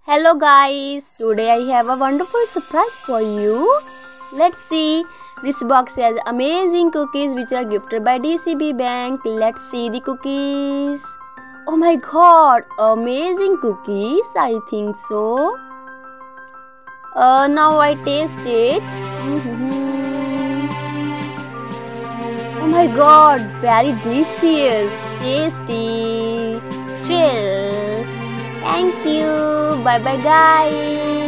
Hello guys, today I have a wonderful surprise for you. Let's see. This box has amazing cookies which are gifted by DCB Bank. Let's see the cookies. Oh my god, amazing cookies, I think so. Now I taste it. Oh my god, very delicious, tasty, chill. Thank you. Bye bye guys.